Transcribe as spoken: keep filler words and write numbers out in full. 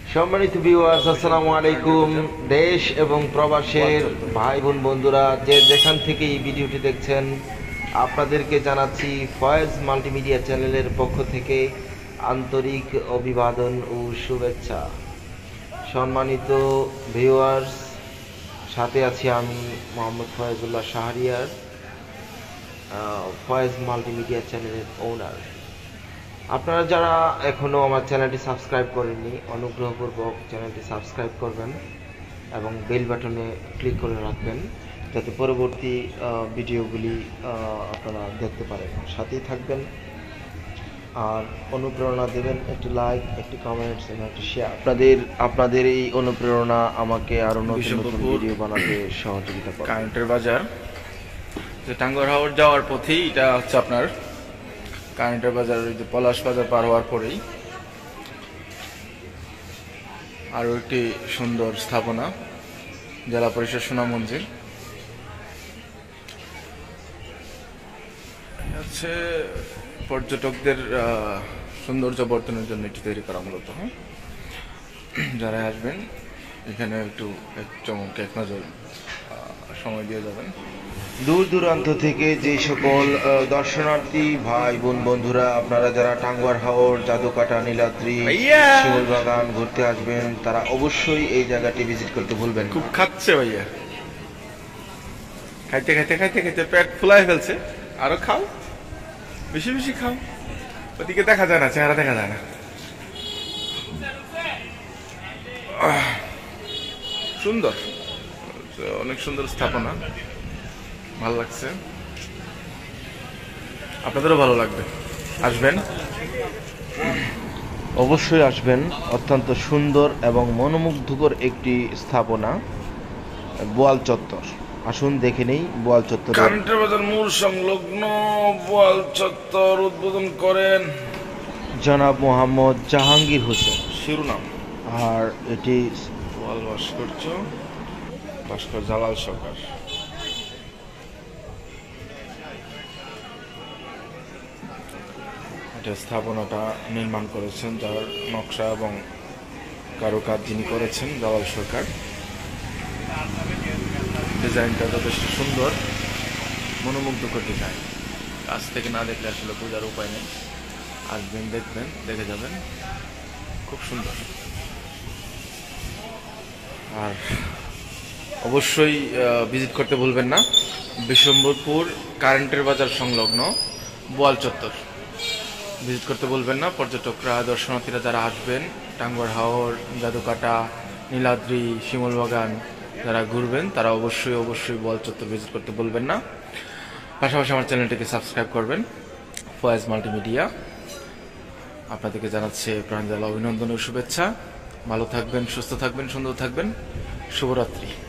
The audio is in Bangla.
সম্মানিত ভিউয়ার্স, আসসালামু আলাইকুম। দেশ এবং প্রবাসের ভাই বোন বন্ধুরা যে যেখান থেকে এই ভিডিওটি দেখছেন, আপনাদেরকে জানাচ্ছি ফয়েজ মাল্টিমিডিয়া চ্যানেলের পক্ষ থেকে আন্তরিক অভিবাদন ও শুভেচ্ছা। সম্মানিত ভিউয়ার্স, সাথে আছি আমি মোহাম্মদ ফয়েজুল্লাহ শাহরিয়ার, ফয়েজ মাল্টিমিডিয়া চ্যানেলের ওনার। আপনারা যারা এখনও আমার চ্যানেলটি সাবস্ক্রাইব করেননি, অনুগ্রহপূর্বক চ্যানেলটি সাবস্ক্রাইব করবেন এবং বেল বাটনে ক্লিক করে রাখবেন, যাতে পরবর্তী ভিডিওগুলি আপনারা দেখতে পারেন। সাথেই থাকবেন আর অনুপ্রেরণা দেবেন, একটি লাইক, একটি কমেন্টস এবং একটি শেয়ার। আপনাদের আপনাদের এই অনুপ্রেরণা আমাকে আরও নতুন নতুন ভিডিও বানাতে সহযোগিতা করে। কারেন্টের বাজার যে টাঙ্গুয়ার হাওর যাওয়ার পথেই এটা হচ্ছে আপনার কারেন্টের বাজার। ওই যে পলাশ বাজার পার হওয়ার পরেই আরও একটি সুন্দর স্থাপনা, জেলা পরিষদ সুনামগঞ্জে হচ্ছে পর্যটকদের সৌন্দর্য বর্ধনের জন্য এটি তৈরি করা মূলত। হ্যাঁ, যারা আসবেন এখানে একটু এক চমক এক নজর সময় দিয়ে যাবেন। দূর দূরান্ত থেকে যে সকল দর্শনার্থী ভাই বোন বন্ধুরা, আপনারা যারা টাঙ্গুয়ার হাওর, জাদুকাটা, নীলাদ্রি, শিমুলবাগান ঘুরতে আসবেন, তারা অবশ্যই এই জায়গাটি ভিজিট করতে ভুলবেন। খুব খাচ্ছে ভাইয়া, খাইতে খাইতে খাইতে খাইতে পেট ফুলাই ফেলছে। আরো খাও, বেশি বেশি খাও, ওদিকে দেখা যায় না, চেহারা দেখা যায় না। সুন্দর, অনেক সুন্দর স্থাপনা, ভালো লাগছে। আপনাদেরও ভালো লাগবে, আসবেন, অবশ্যই আসবেন। অত্যন্ত সুন্দর এবং মনোমুগ্ধকর একটি স্থাপনা, বোয়াল চত্বর। আসুন দেখে নেই বোয়াল চত্বর। কারেন্টের বাজার মূল সংলগ্ন বোয়াল চত্বর উদ্বোধন করেন জনাব মোহাম্মদ জাহাঙ্গীর হোসেন শিরোনাম। আর এটি বোয়াল ভাস্কর্য, ভাস্কর জালাল সরকার। এটা স্থাপনাটা নির্মাণ করেছেন, যার নকশা এবং কারুকাজ যিনি করেছেন জালাল সরকার। ডিজাইনটা যথেষ্ট সুন্দর, মনোমুগ্ধকর ডিজাইন। কাছ থেকে না দেখলে আসলে বোঝার উপায় নেই। আসবেন, দেখবেন, দেখে যাবেন, খুব সুন্দর। আর অবশ্যই ভিজিট করতে ভুলবেন না বিশম্বরপুর কারেন্টের বাজার সংলগ্ন বোয়াল চত্বর। ভিজিট করতে বলবেন না পর্যটকরা, দর্শনার্থীরা যারা আসবেন, টাঙ্গুয়ার হাওর, জাদুকাটা, নীলাদ্রি, শিমুলবাগান যারা ঘুরবেন, তারা অবশ্যই অবশ্যই বোয়াল চত্বর ভিজিট করতে বলবেন না। পাশাপাশি আমার চ্যানেলটিকে সাবস্ক্রাইব করবেন, ফয়েজ মাল্টিমিডিয়া। আপনাদেরকে জানাচ্ছে প্রাণজ্বালা অভিনন্দন ও শুভেচ্ছা। ভালো থাকবেন, সুস্থ থাকবেন, সুন্দর থাকবেন। শুভরাত্রি।